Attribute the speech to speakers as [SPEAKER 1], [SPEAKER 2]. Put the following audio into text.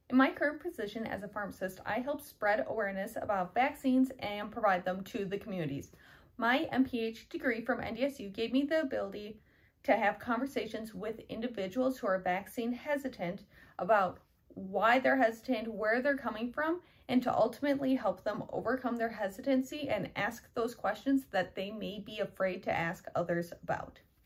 [SPEAKER 1] In my current position as a pharmacist, I help spread awareness about vaccines and provide them to the communities. My MPH degree from NDSU gave me the ability to have conversations with individuals who are vaccine hesitant about why they're hesitant, where they're coming from, and to ultimately help them overcome their hesitancy and ask those questions that they may be afraid to ask others about.